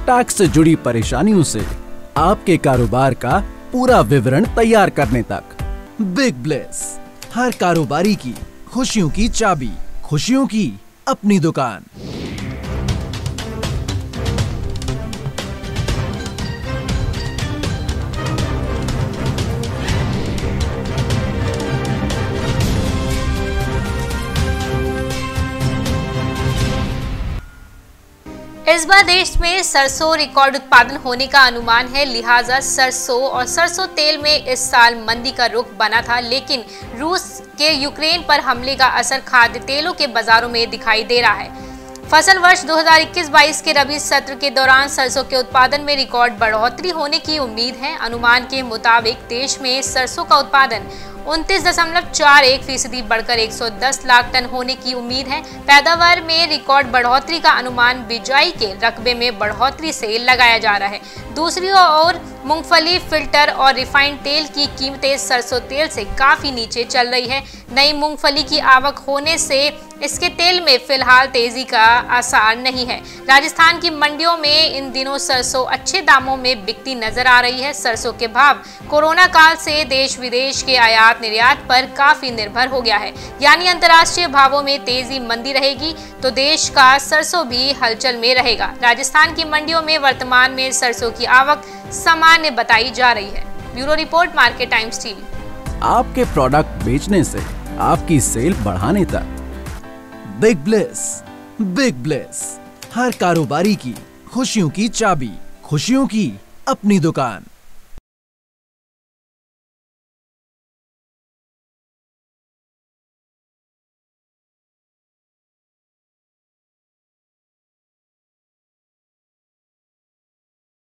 Tax से जुड़ी परेशानियों से आपके कारोबार का पूरा विवरण तैयार करने तक। बिग ब्लेस, हर कारोबारी की खुशियों की चाबी, खुशियों की अपनी दुकान। इस बार देश में सरसों रिकॉर्ड उत्पादन होने का अनुमान है, लिहाजा सरसों और सरसों तेल में इस साल मंदी का रुख बना था। लेकिन रूस के यूक्रेन पर हमले का असर खाद्य तेलों के बाजारों में दिखाई दे रहा है। फसल वर्ष 2021-22 के रबी सत्र के दौरान सरसों के उत्पादन में रिकॉर्ड बढ़ोतरी होने की उम्मीद है। अनुमान के मुताबिक देश में सरसों का उत्पादन 29.41% बढ़कर 110 लाख टन होने की उम्मीद है। पैदावार में रिकॉर्ड बढ़ोतरी का अनुमान बिजाई के रकबे में बढ़ोतरी से लगाया जा रहा है। दूसरी ओर मूंगफली, फिल्टर और रिफाइंड तेल की कीमतें सरसों तेल से काफी नीचे चल रही है। नई मूंगफली की आवक होने से इसके तेल में फिलहाल तेजी का आसार नहीं है। राजस्थान की मंडियों में इन दिनों सरसों अच्छे दामों में बिकती नजर आ रही है। सरसों के भाव कोरोना काल से देश विदेश के आयात निर्यात पर काफी निर्भर हो गया है, यानी अंतर्राष्ट्रीय भावों में तेजी मंदी रहेगी तो देश का सरसों भी हलचल में रहेगा। राजस्थान की मंडियों में वर्तमान में सरसों की आवक सामान्य बताई जा रही है। Bureau report, market times TV. आपके प्रोडक्ट बेचने से आपकी सेल बढ़ाने तक। बिग ब्लेस, बिग ब्लेस, हर कारोबारी की खुशियों की चाबी, खुशियों की अपनी दुकान।